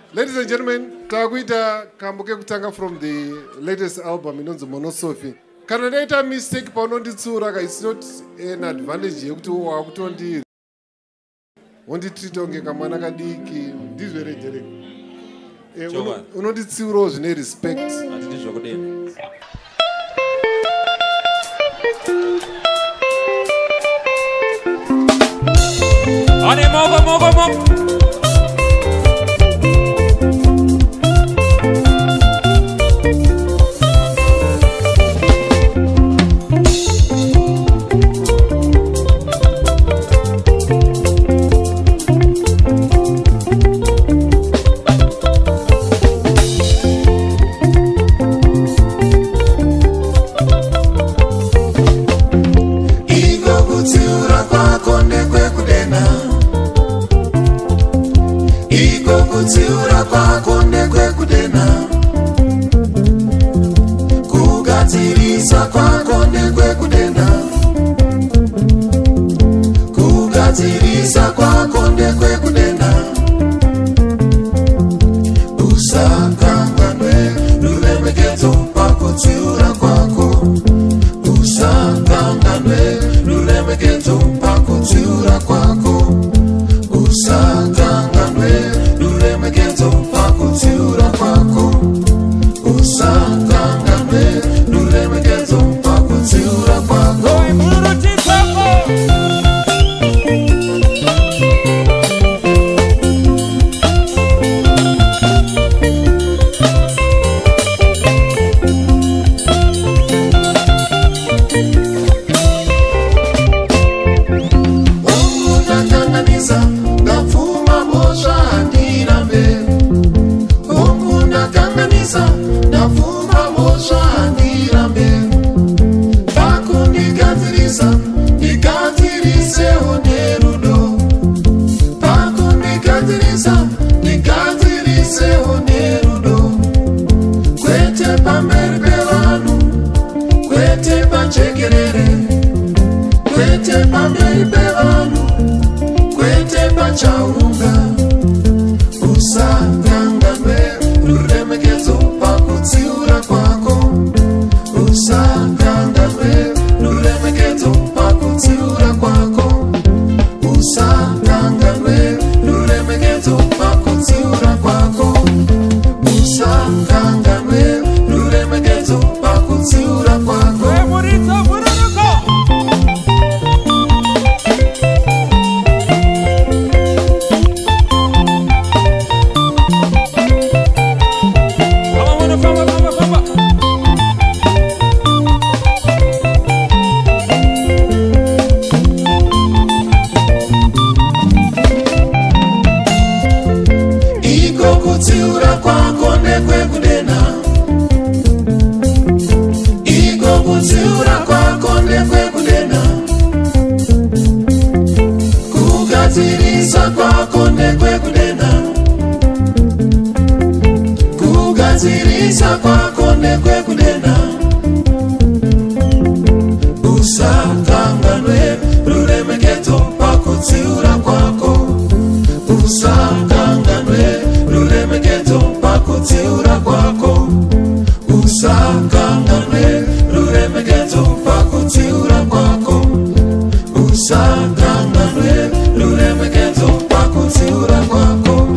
Ladies and gentlemen, takuita kambuke kutanga from the latest album inonzi Monosophy. Kana ndaita mistake paunonditsura, it's not an advantage yekuti wakutondi wonditreat kunge kamwana kadiki ndizverejereka. Unonditsurawo zvine respect. Atiti zvakudini. Ane mogo. Kutsiura kwako ndekwekudena, kugadzirisa kwako ndekwekudena, kugadzirisa kwako ndekwekudena, usakanganwe ruremekedzo pakutsiura kwako, usakanganwe ruremekedzo pakutsiura kwako, usakanganwe ruremekedzo pakutsiura kwako, usakanganwe ruremekedzo pakutsiura kwako. Kwete pamberi pevanhu, kwete pachaunga, usakanganwe ruremekedzo pakutsiura kwako, usakanganwe ruremekedzo pakutsiura kwako, usakanganwe ruremekedzo pakutsiura kwako, usakanganwe ruremekedzo pakutsiura kwako. Kutsiura kwako ndekwekudena, iko kutsiura kwako ndekwekudena, kugadzirisa kwako ndekwekudena, kugadzirisa kwako ndekwekudena, usakanganwe ruremekedzo pakutsiura kwako, usakanganwe ruremekedzo pakutsiura kwako, usakanganwe ruremekedzo pakutsiura kwako, usakanganwe ruremekedzo pakutsiura kwako.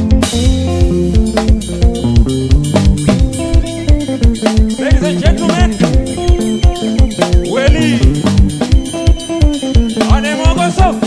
Ladies and gentlemen, Welly, ane mogo.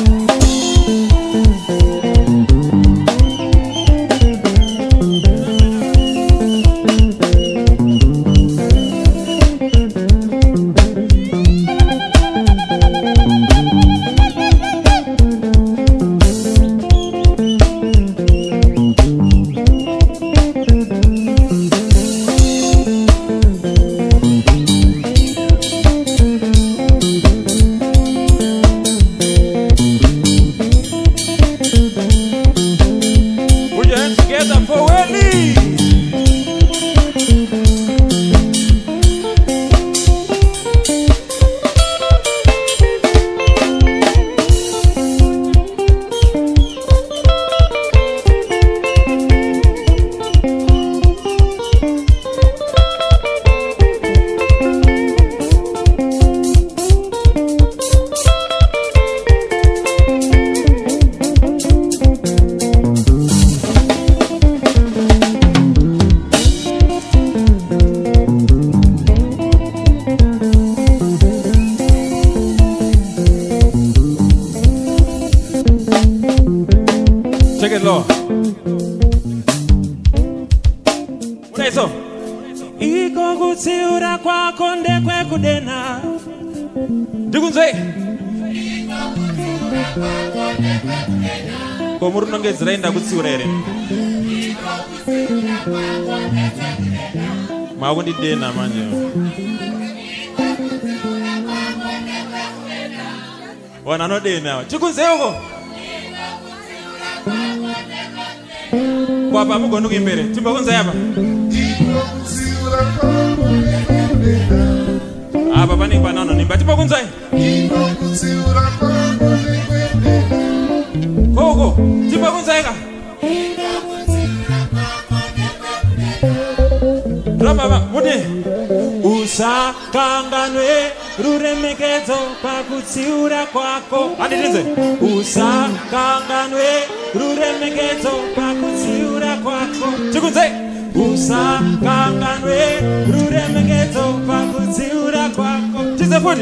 Okay, so iko kutsiura kwako ndekwekudena ndikunzwe ko muri nongedzera enda kutsiura ere makundidena manje wana anodena chikunzeuko kwapa mugonu kuimbere timbakunza yapa apa pane banana nimba timbakunza koko timbakunza eka Ramama muti usakanganwe ruremekedzo pakutsiura kwako andidinze usakanganwe ruremekedzo pakutsiura kwako chikunze usakanganwe ruremekedzo pakutsiura kwako chize futi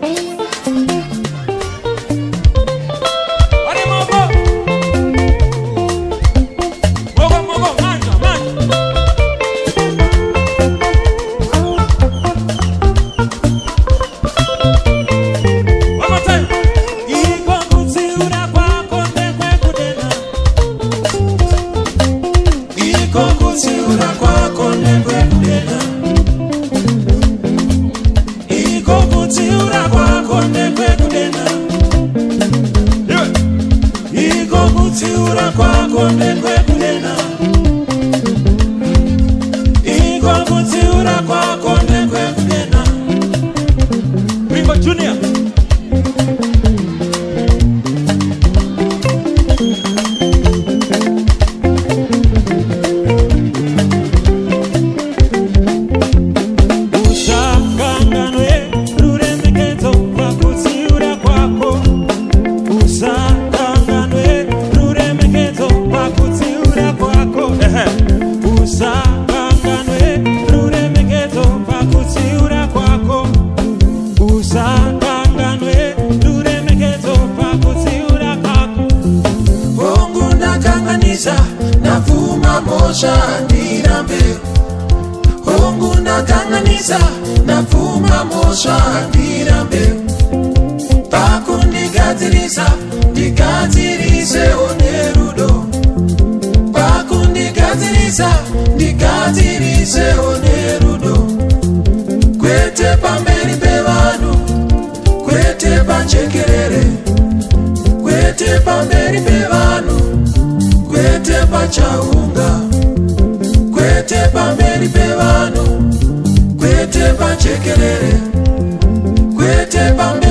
Kwete pamberi pevano, kwete pachekerere, kwete pamberi